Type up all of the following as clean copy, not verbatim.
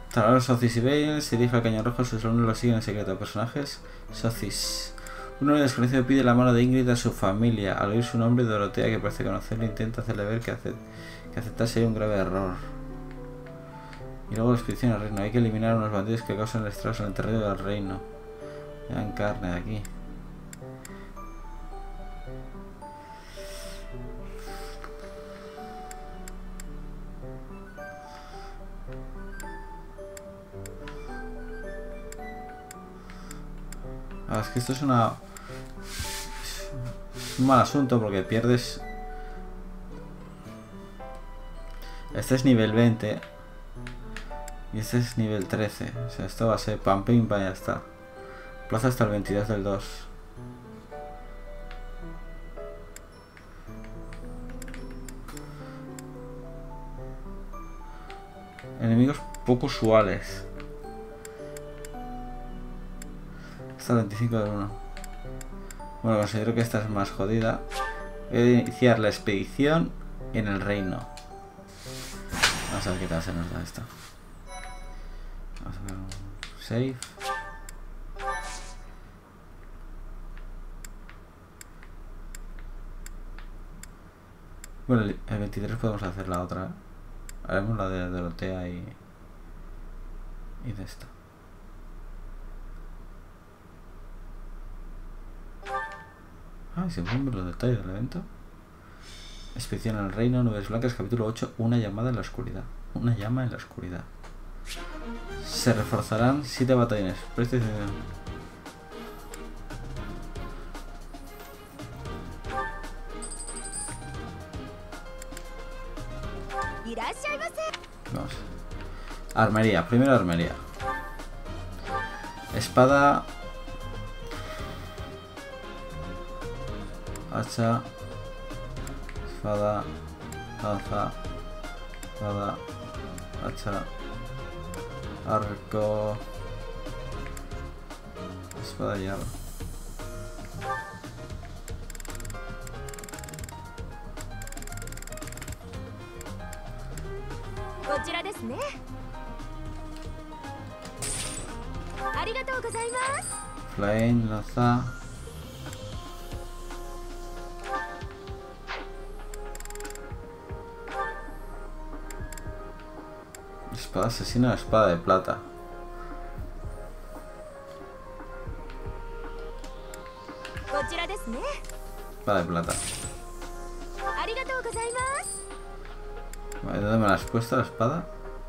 Taladro Socis y Bale se dirige al Cañón Rojo, sus alumnos lo siguen en secreto. Personajes: Socis. Un hombre desconocido pide la mano de Ingrid a su familia. Al oír su nombre, Dorotea, que parece conocerlo, intenta hacerle ver que aceptar sería un grave error. Y luego la expedición al reino. Hay que eliminar a unos bandidos que causan estragos en el terreno del reino. Me dan carne de aquí. Es que esto es un mal asunto porque pierdes. Este es nivel 20 y este es nivel 13. O sea, esto va a ser pam pim pam, ya está. Plaza hasta el 22 del 2. Enemigos poco usuales. Hasta el 25 del 1. Bueno, considero que esta es más jodida. Voy a iniciar la expedición en el reino. Vamos a ver qué tal se nos da esto. Vamos a ver un save. Bueno, el 23 podemos hacer la otra. Haremos la de Dorotea y de esto. Y se pueden ver los detalles del evento. Expedición al reino, nubes blancas, capítulo 8, una llamada en la oscuridad. Una llama en la oscuridad. Se reforzarán 7 batallones. Preste atención. Vamos. Armería, primero armería. Espada. Hacha. Espada. Lanza. Espada. Hacha. Arco. Espada y hierro. Flame, lanza. Espada asesina, espada de plata. Espada de plata. Vale, ¿dónde me la has puesto la espada?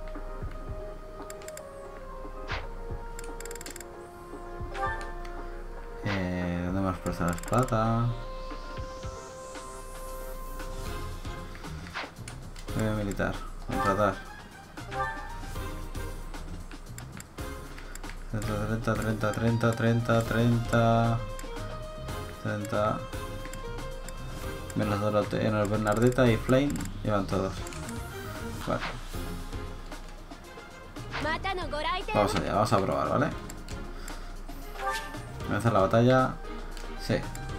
¿Dónde me has puesto la espada? Militar, contratar. 30. Menos Dorotea, Bernardeta y Flame llevan todos. Vale. Vamos allá, vamos a probar, ¿vale? Comenzar la batalla. Sí.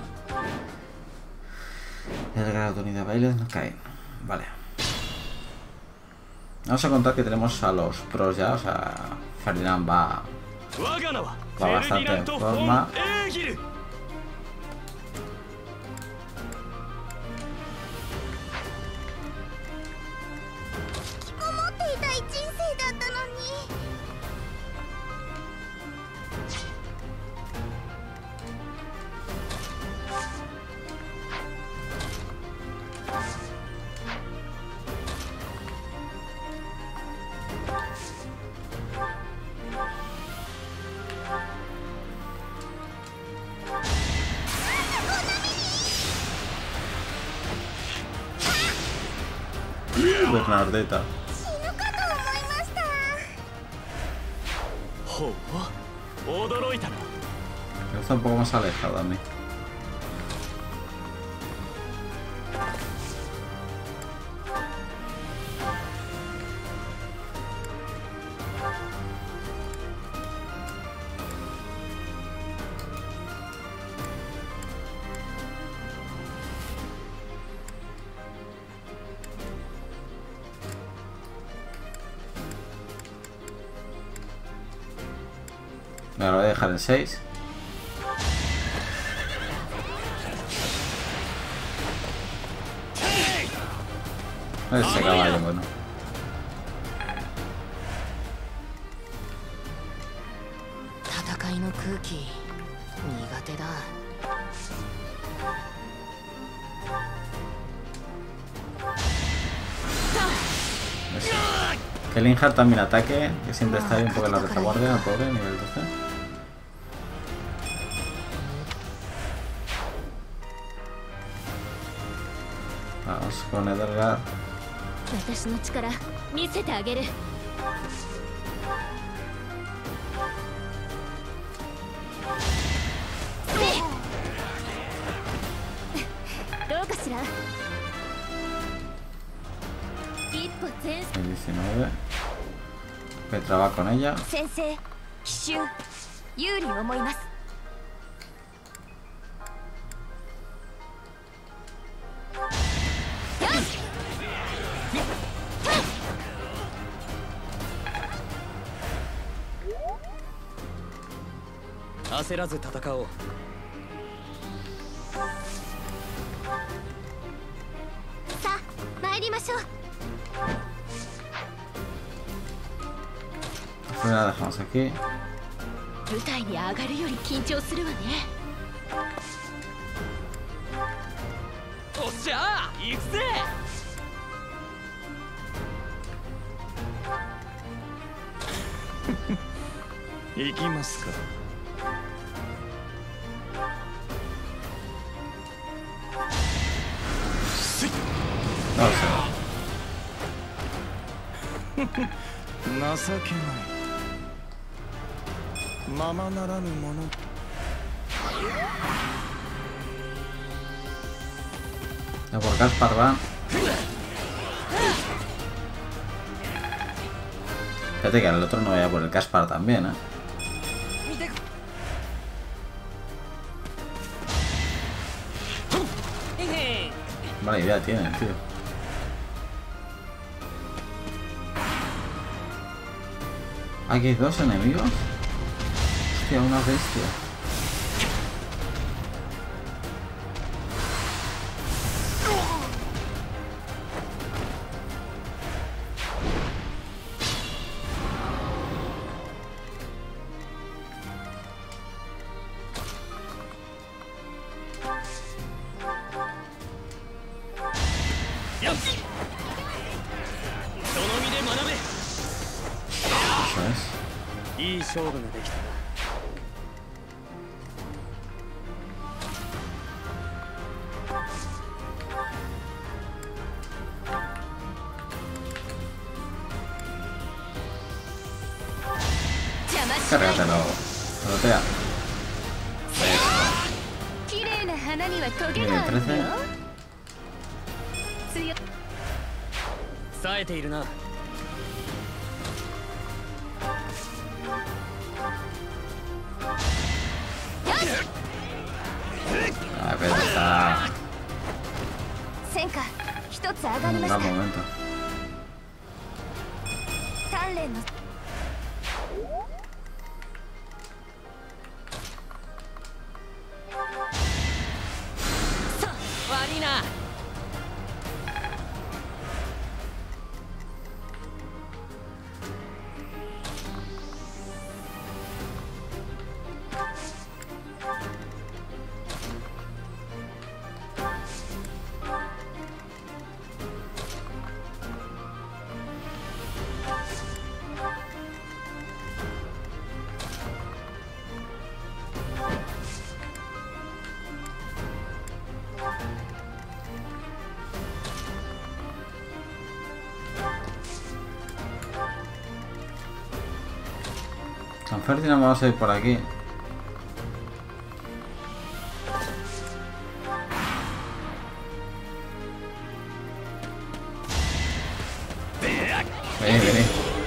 El grado de unidad baile no cae. Vale. Vamos a contar que tenemos a los pros ya, o sea, Ferdinand va bastante en forma. Bernardeta. Está un poco más alejado a mí. Me lo voy a dejar en 6. Ese caballo, bueno. Que Linhardt también ataque, que siempre está ahí un poco en la retaguardia, pobre, nivel 12. Vamos con Edelgard. El 19. Petra va con ella. La dejamos aquí. No lo sé. A por Caspar va. Fíjate que el otro no vaya por el Caspar también, ¿eh? Vale, idea tiene, tío. Aquí hay 2 enemigos. Hostia, una bestia. Cárgatelo. Pelotea. Nivel 13. Ah, pero está... Un gran momento. San Ferdinand, vamos a ir por aquí. Vení.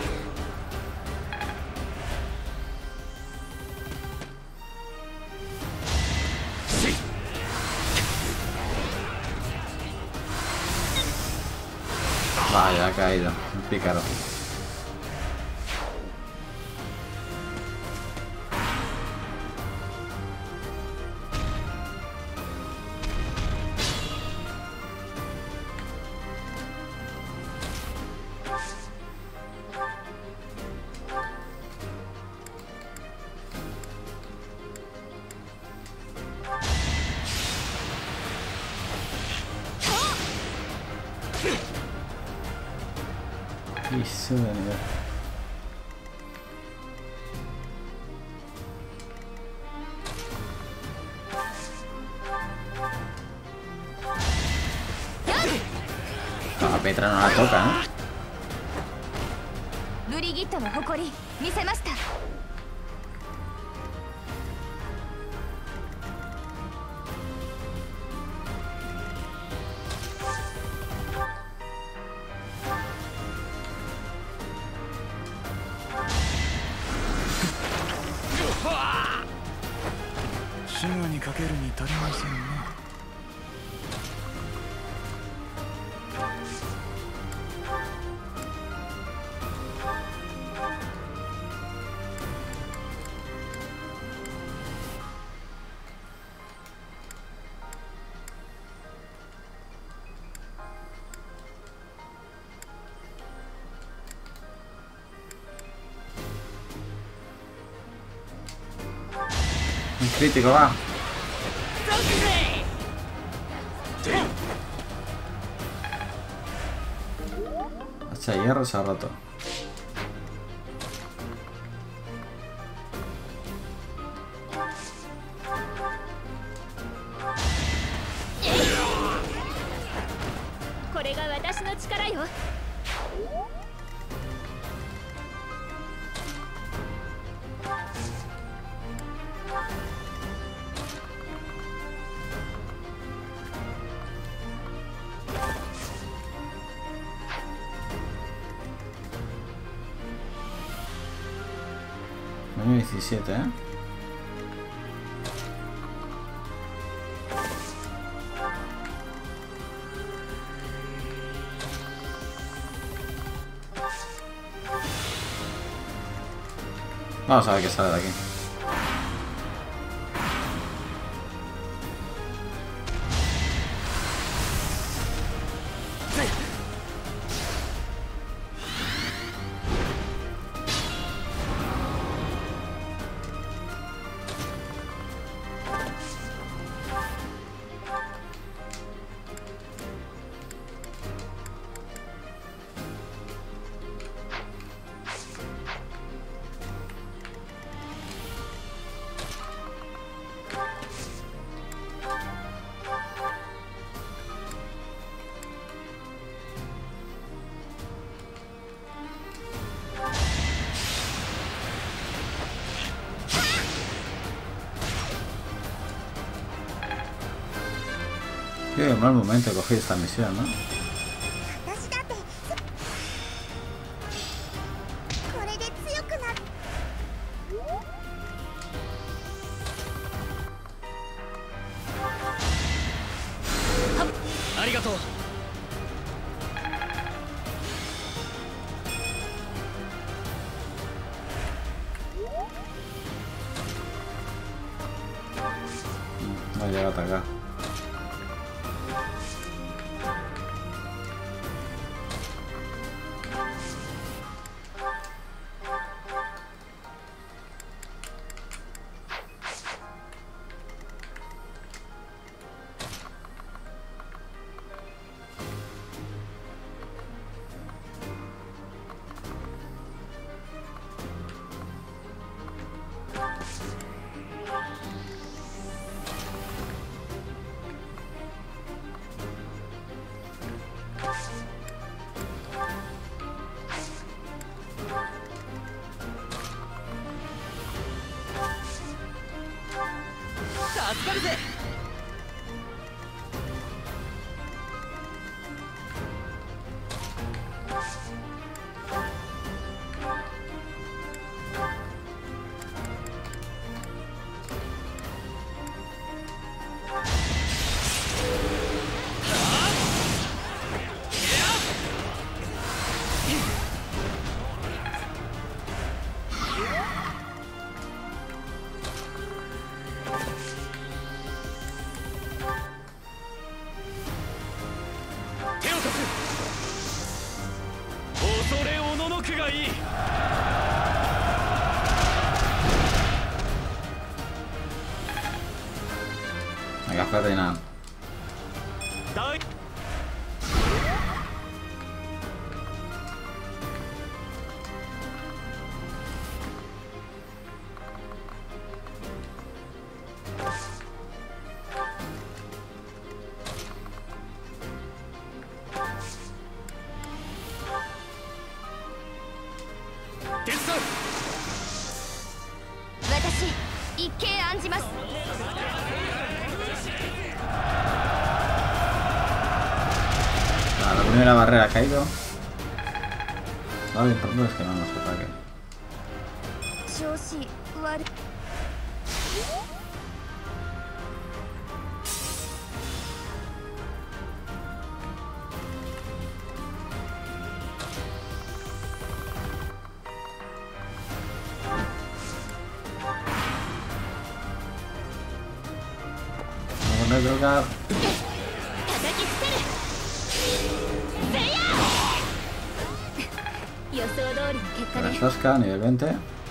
Vaya, ha caído. Un pícaro. 「 Y sube de nivel. A Petra no la toca, ¿no? ブリギットの誇り見せました。 シガにかけるに足りませんね。 Un crítico, va. Hacha de hierro se ha roto. Año 17, ¿eh? Vamos a ver qué sale de aquí. Qué mal momento cogí esta misión, ¿no? No llega a atacar. Venga, Ferdinand. Primera barrera ha caído. Ahora lo importante es que no nos ataque. 調子悪い Vamos a drogar. 叩きつけるせや予想通りの結果 La ね Sasuka, nivel 20.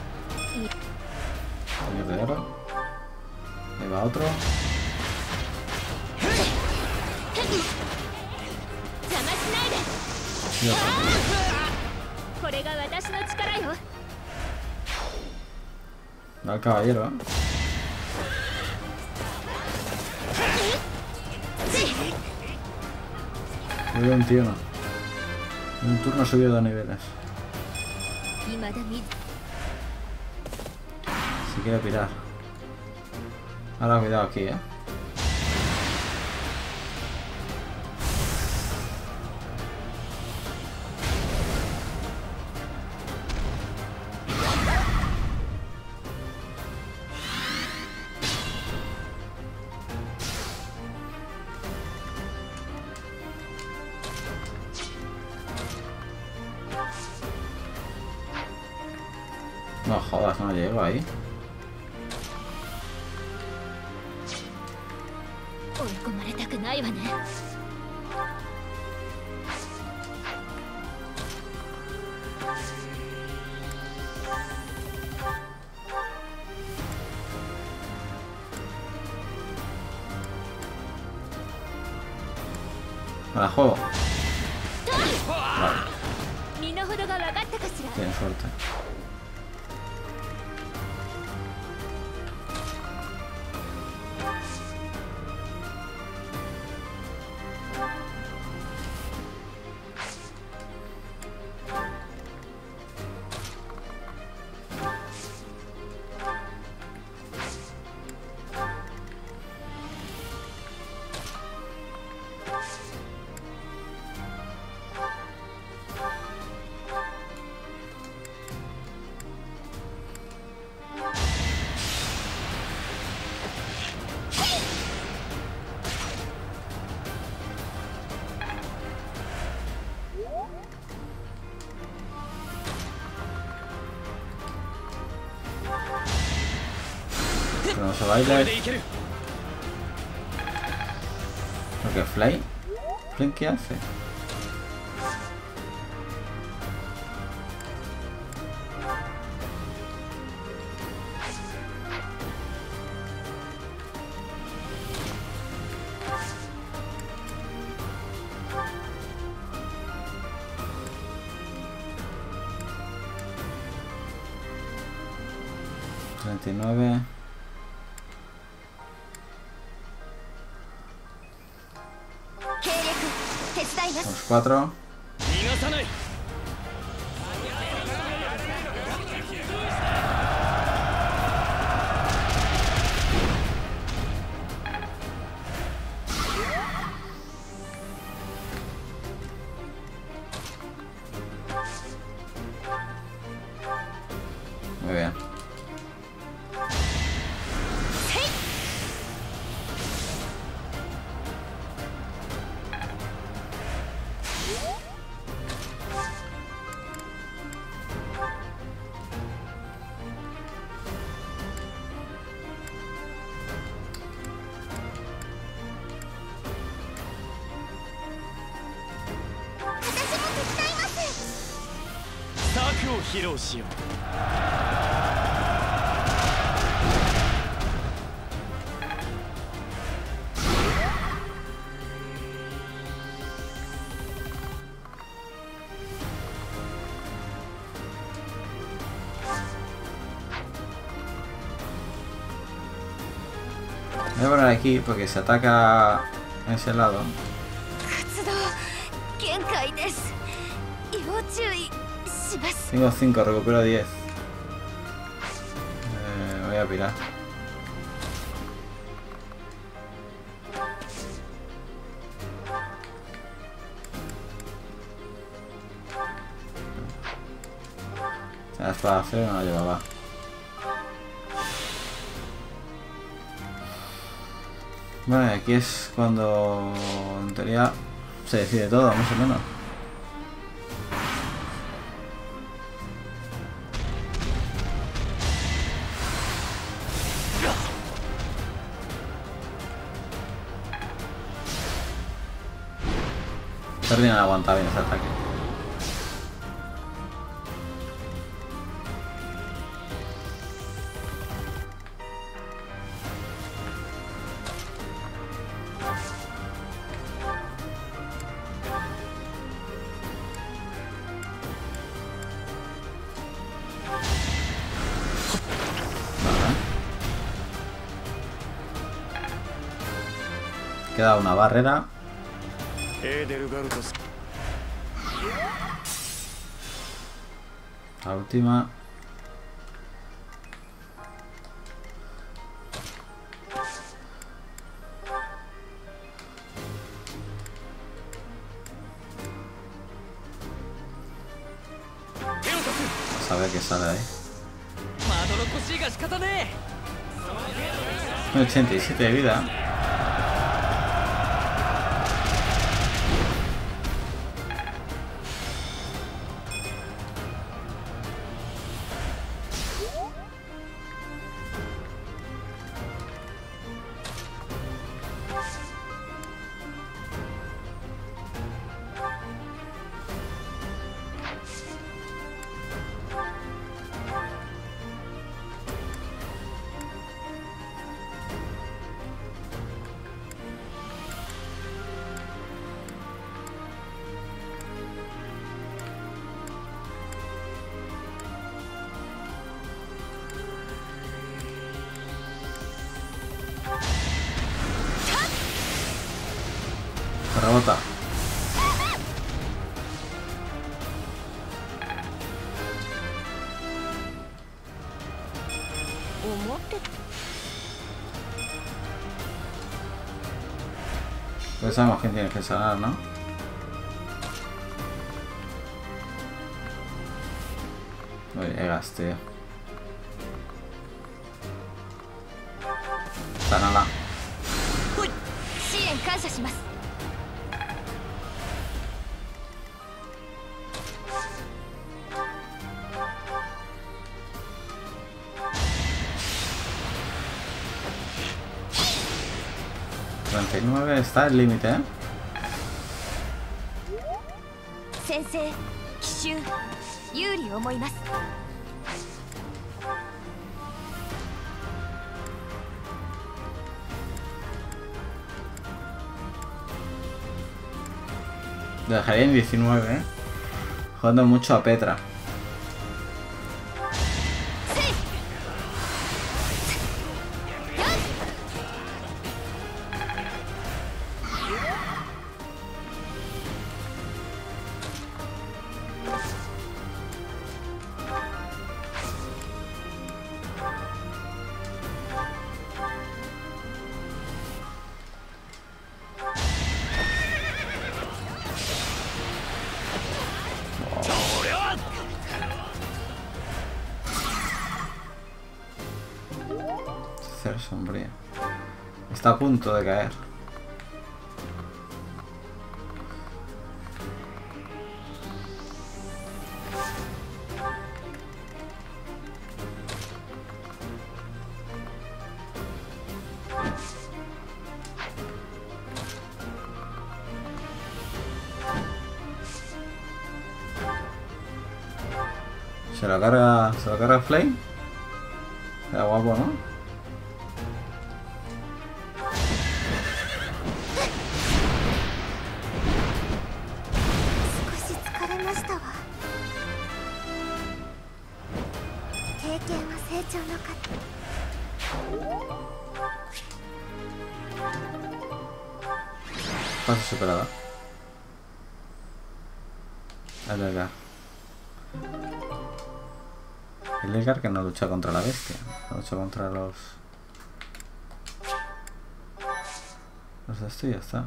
Señor de oro. Ahí va otro. 邪魔しないで Y otro. これが私の力よ Va el caballero. Nivel 21. En un turno ha subido 2 niveles. 未だ見 Si quiere pirar. Ahora cuidado aquí, No jodas, no llego ahí. 追い込まれたくないわね Me la juego. 身の程が分かったかしら Tiene suerte. Tenemos a Bailer. Porque Fly. ¿Fly qué hace? $39. Los 4. 逃がさない Muy bien. 策を披露しよう Voy a poner aquí porque se ataca a ese lado. 活動限界です要注意します Tengo 5, recupero 10. Voy a pirar. La espada de acero no la llevaba. Bueno, aquí es cuando en teoría se decide todo, más o menos. Ferdinand aguanta bien ese ataque. Queda una barrera. La última. Vamos a ver qué sale ahí. 87 de vida. Rebota. Pues sabemos quién tiene que sanar, ¿no? No llegas, tío. Sánala. 支援感謝します。 39 está el límite, ¿eh? 先生、奇襲有利思います。 Lo dejaría en 19, ¿eh? Jugando mucho a Petra. Cero sombría. Está a punto de caer. Se lo carga Flame. Era guapo, ¿no? ファスsuperada. El Edgar. El Edgar que no lucha contra la bestia, no lucha contra los de esto y ya está.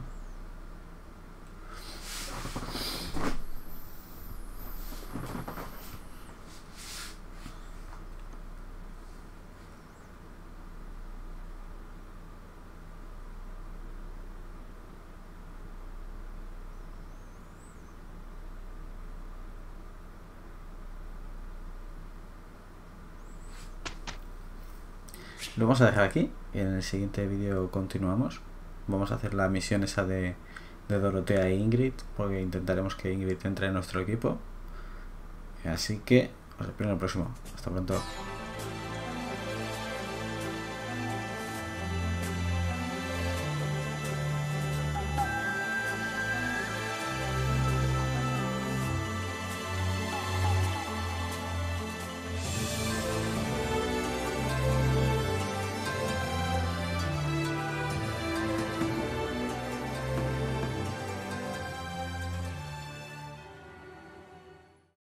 Lo vamos a dejar aquí y en el siguiente vídeo continuamos. Vamos a hacer la misión esa de Dorotea e Ingrid, porque intentaremos que Ingrid entre en nuestro equipo. Así que os espero en el próximo. Hasta pronto.